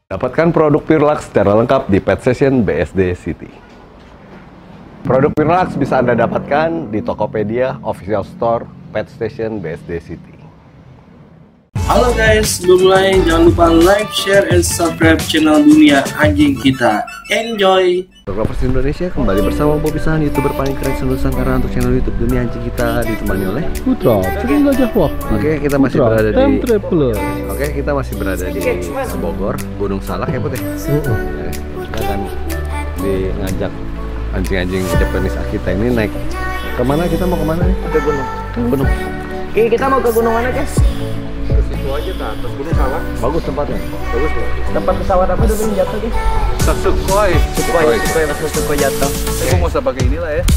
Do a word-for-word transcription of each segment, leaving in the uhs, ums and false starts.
Dapatkan produk Purelax secara lengkap di Pet Session B S D City. Produk Purelax bisa Anda dapatkan di Tokopedia, Official Store, Pet Station B S D City. Halo guys, sebelum mulai jangan lupa like, share, and subscribe channel Dunia Anjing Kita. Enjoy! Lovers Indonesia kembali bersama Bobby Sahan, YouTuber paling keren Nusantara untuk channel YouTube Dunia Anjing Kita, ditemani oleh Putra, sering gajah wah. Oke, kita masih Putra, berada di time traveler. Oke, kita masih berada di Bogor, Gunung Salak ya Putih. Uh-uh. Kita akan di ngajak anjing-anjing Japanese Akita ini naik kemana? Kita mau kemana nih? Ke gunung. Ke gunung. Oke, kita mau ke gunung mana, guys? Ke situ aja ke atas Gunung Salak. Bagus tempatnya. Bagus loh. Tempat pesawat apa dulu yang jatuh, guys? Sukhoi. Sukhoi, Sukhoi pas Sukhoi jatuh. Saya mau usah pakai inilah ya.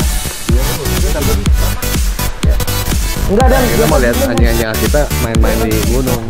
Enggak ada. Kita mau lihat anjing-anjing kita main-main di gunung.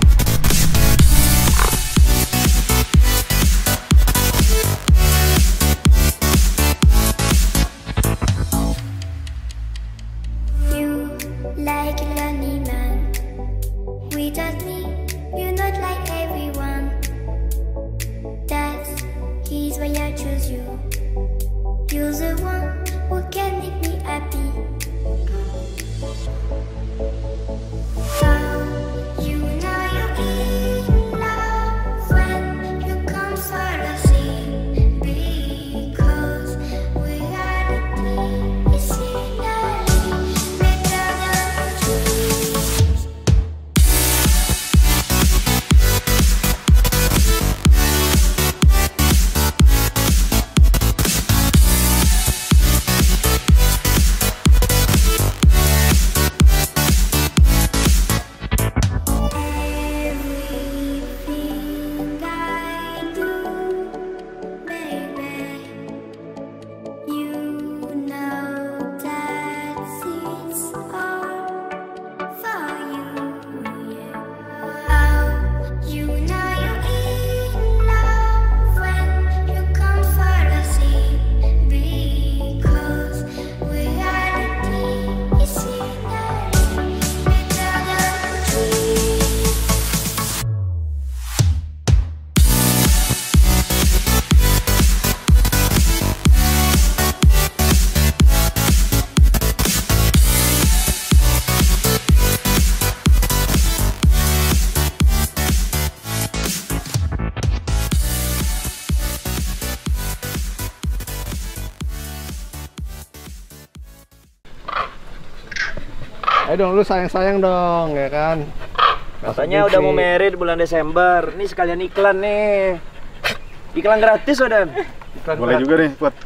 Ayo dong, lu sayang-sayang dong, ya kan? Katanya udah mau married bulan Desember. Ini sekalian iklan nih. Iklan gratis, Odan. Boleh juga nih, buat.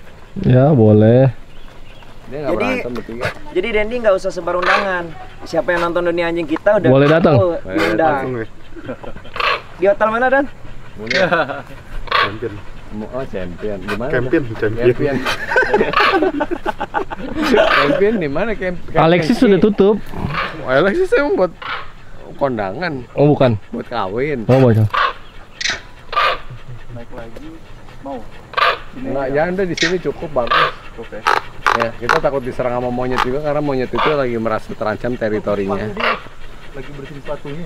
Ya, boleh. Dia nggak Jadi, berantem bertiga. jadi Dendi nggak usah sebar undangan. Siapa yang nonton Dunia Anjing Kita udah Boleh datang. tahu, diundang. Di hotel mana, Dan? Champion. Oh, champion. Di mana? Champion, champion. Champion. Champion di mana? Camp Alexis sudah tutup. Oh, Alexis emang buat kondangan, Oh, bukan. buat kawin. Oh, bukan. Naik lagi, mau. Enggak, jangan deh, di sini cukup bagus. Oke. Ya, kita takut diserang sama monyet juga karena monyet itu lagi merasa terancam teritorinya. Lagi bersihin sepatunya.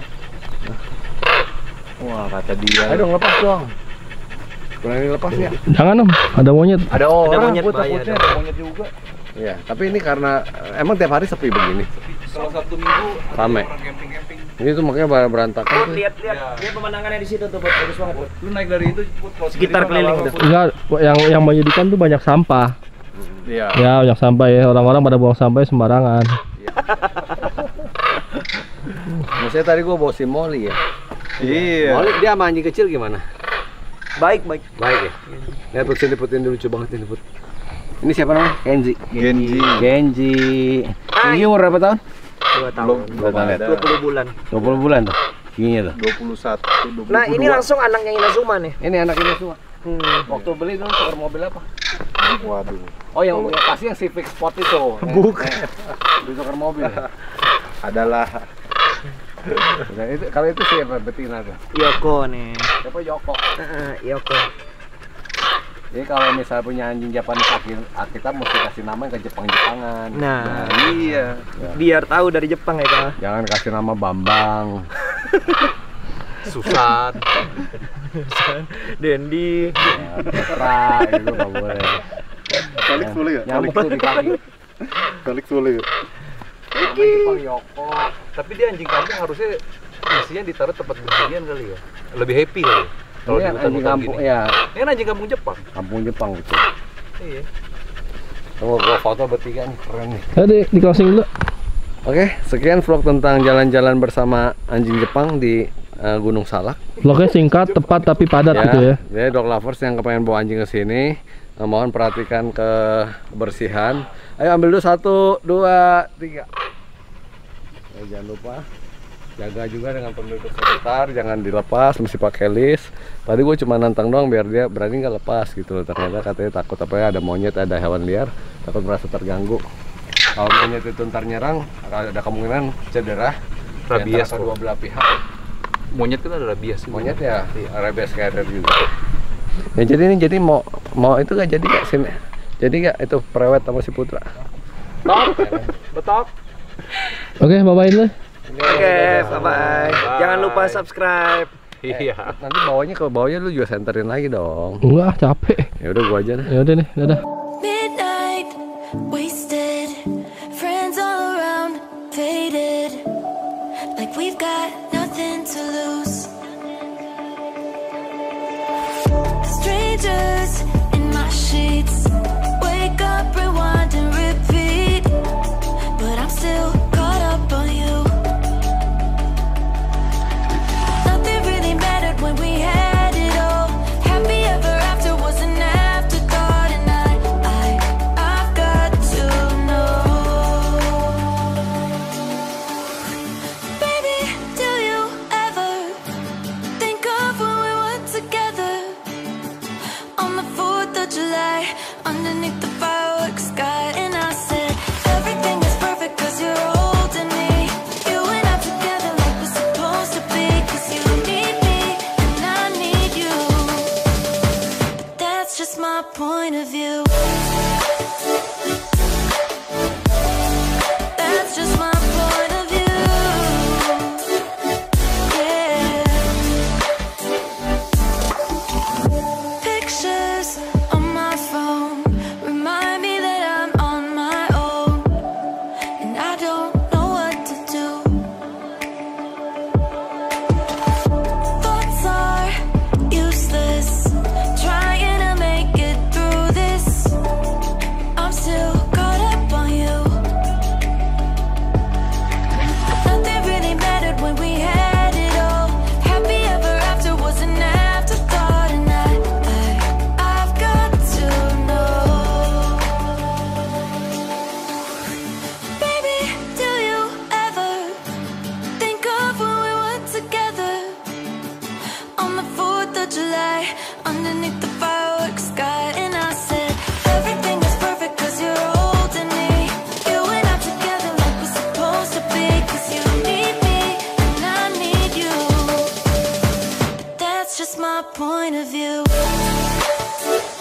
Wah, kata dia. Ayo dong, lepas dong. Berani lepas ya. Jangan om, ada monyet. Ada orang, monyet, gue bahaya, takutnya ada. ada monyet juga. Iya, tapi ini karena emang tiap hari sepi begini. Kalau Sabtu Minggu Rame. orang camping-camping. Ini tuh makanya bar- berantakan. Bud, tuh. lihat lihat lihat pemandangannya di situ tuh, Bud. Bagus banget, Bud. Lu naik dari itu Bud, kalau Sekitar sendiri keliling nggak tuh. apa-apa, Enggak, yang yang menyedihkan tuh banyak sampah. Bud. Iya. Ya, banyak sampah ya. Orang-orang pada buang sampah sembarangan. Maksudnya tadi gua bawa si Molly ya. Iya. Molly dia sama anjing kecil gimana? Baik, baik. Baik ya. Lihat Put, sini Put, ini lucu banget ini Put. Ini siapa namanya? Kenji. Genji. Genji. Ini umur berapa tahun? Dua tahun. Belum ada. Dua puluh bulan. dua puluh bulan tuh. Giginya tuh. dua puluh satu, dua puluh dua. Nah, ini langsung anaknya Inazuma nih. Ini anak ini semua. Hmm. Waktu beli dong tukar mobil apa? Waduh. Oh, yang yang pasti yang Civic Sport itu. Bukan. Di tukar mobil. Adalah. Nah, itu kalau itu siapa betina tuh? Yoko nih. Siapa Yoko? Heeh, Yoko. Jadi kalau misalnya punya anjing Japanese kita mesti kasih nama yang ke Jepang-Jepangan. Nah, iya. biar tahu dari Jepang ya, Kak. Jangan kasih nama Bambang. Susan. Dendi. Pra, itu nggak boleh. Felix boleh nggak? Nyamuk tuh di kaki. Felix boleh nggak? Namanya Jepang Yoko. Tapi dia anjing kampung harusnya mestinya ditaruh tempat beginian kali ya. Lebih happy kali. Ya. Kalau Ini di anjing hutan-hutan kampung gini. ya, Ini kan anjing kampung Jepang. kampung Jepang gitu. Iya. Tunggu gua foto bertiga nih, keren nih. Ayo di, di closing dulu. Oke, sekian vlog tentang jalan-jalan bersama anjing Jepang di uh, Gunung Salak. Vlognya singkat, tepat tapi padat gitu ya. Jadi dog lovers yang kepengen bawa anjing ke sini, eh, mohon perhatikan kebersihan. Ayo ambil dulu satu, dua, tiga. Eh, jangan lupa jaga juga dengan penduduk sekitar, jangan dilepas, mesti pakai list. Tadi gue cuma nantang doang biar dia berani nggak lepas gitu loh. Ternyata katanya takut apa ya, ada monyet, ada hewan liar, takut merasa terganggu. Kalau monyet itu ntar nyerang, ada kemungkinan cedera. Rabies Di antara kedua belah pihak. Monyet kan ada rabies. Monyet ya, rabies carrier juga. Ya jadi ini jadi mau mau itu nggak jadi nggak sini? Jadi nggak itu prewed sama si Putra? Betok. Betok. Oke, bye-bye dulu. Oke, bye-bye. Jangan lupa subscribe. Iya. Nanti bawanya ke bawahnya lu juga senterin lagi dong. Enggak, capek. Ya udah gua aja deh. Ya udah nih, dadah. Midnight, wasted, friends all around, faded, like we've got nothing to lose. Strangers in my sheets, wake up, rewind and repeat, but I'm still caught up on you. Nothing really mattered when we had it all. Happy ever after was an afterthought, and I, I, I've got to know. Baby, do you ever think of when we were together on the fourth of July, underneath the fireworks sky? And I said, everything is perfect cause you're holding me. You and I together like we're supposed to be, cause you need me and I need you. But that's just my point of view. That's just my point of view. Yeah. Pictures on my phone remind me that I'm on my own, and I don't know what to do. Thoughts are useless, trying to make it through this. I'm still caught up on you. Nothing really mattered when we had it all. Happy ever after was an afterthought, and I, I, I've got to know. Baby, do you ever think of when we were together on the fourth of July, underneath the fireworks sky? And I said, everything is perfect cause you're holding me. You and I together like we're supposed to be, cause you need me and I need you. But that's just my point of view.